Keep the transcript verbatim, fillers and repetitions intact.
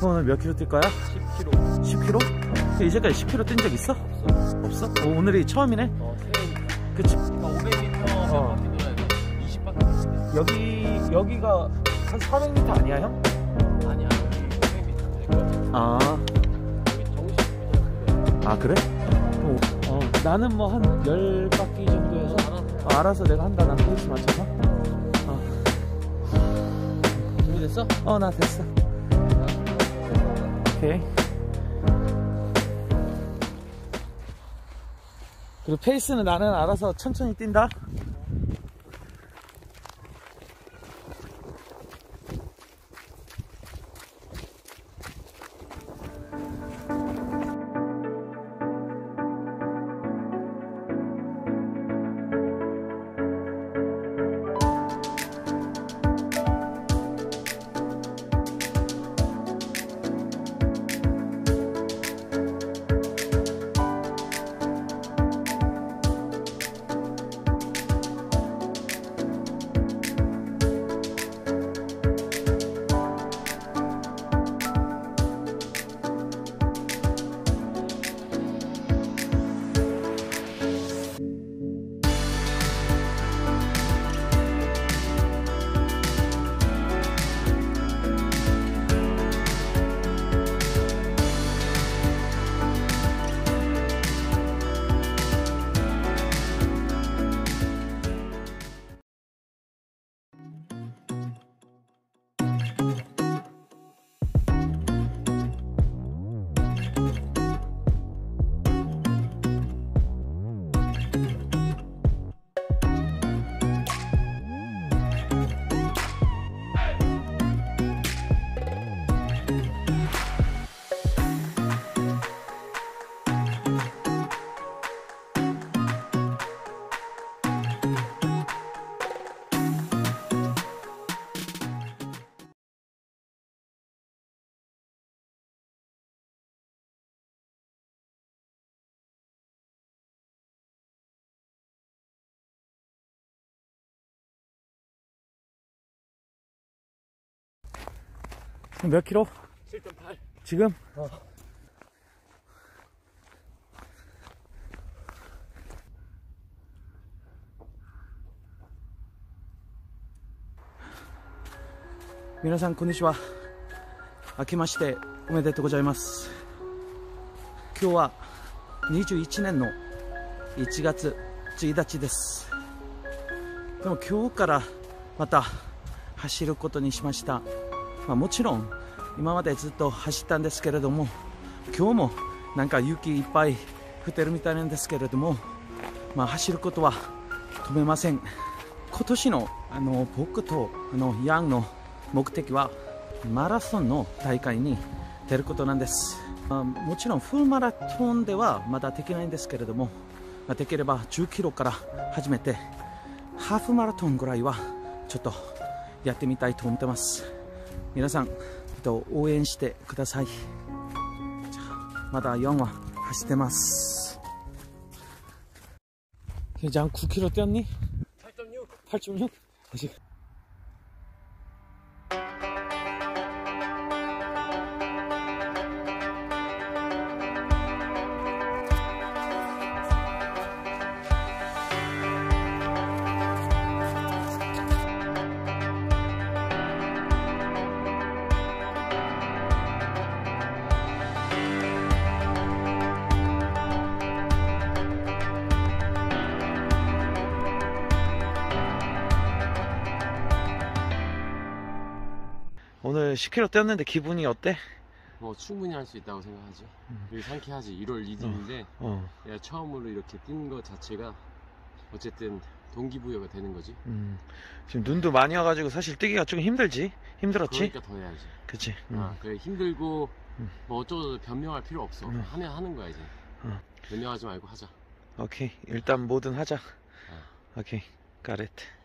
오늘 몇 킬로 뛸 거야? 십 킬로미터. 십 킬로? 이제까지 십 킬로 뛴 적 있어? 없어. 없어? 오, 오늘이 처음이네? 어, 새해니까. 그치? 그러니까 오백 미터 어. 몇 바퀴 돌아야 돼? 이십 바퀴 돌아야 돼. 여기, 여기가 한 사백 미터 아니야, 형? 아니야, 여기 오백 미터 되거든. 아, 여기 정식 미터. 아, 그래? 어, 어, 나는 뭐 한 열 바퀴 정도 해서 알아. 어, 알아서 내가 한다. 난 페이스 맞춰서. 어, 준비됐어? 어, 나 됐어. 오케이. 그리고 페이스는 나는 알아서 천천히 뛴다. 몇 킬로? 칠 점 팔. 지금? 어. 미나상こんにちは。明けましておめでとうございます。今日はにじゅういちねんのいちがつついたちです。でも今日からまた走ることにしました。まあ、もちろん今までずっと走ったんですけれども、今日もなんか雪いっぱい降ってるみたいなんですけれども、まあ、走ることは止めません。今年のあの僕とあのヤンの目的はマラソンの大会に出ることなんです。まあ、もちろんフルマラソンではまだできないんですけれども、まあ、できればじゅっキロから始めてハーフマラソンぐらいはちょっとやってみたいと思ってます。皆さん応援してください。まだよんは走ってます。じゃあ구 킬로 뛰었니? 팔 점 육. 팔 점 육? 아직 오늘 십 킬로 뛰었는데 기분이 어때? 뭐 충분히 할 수 있다고 생각하지. 음. 되게 상쾌하지. 일월 이 일인데 어, 어. 내가 처음으로 이렇게 뛰는 것 자체가 어쨌든 동기부여가 되는 거지. 음. 지금 눈도 많이 와가지고 사실 뛰기가 좀 힘들지? 힘들었지? 그러니까 더 해야지. 그치. 음. 아, 그래 힘들고 음. 뭐 어쩌고 변명할 필요 없어. 음. 하면 하는 거야 이제. 어. 변명하지 말고 하자. 오케이. 일단 뭐든 하자. 아. 오케이. got it.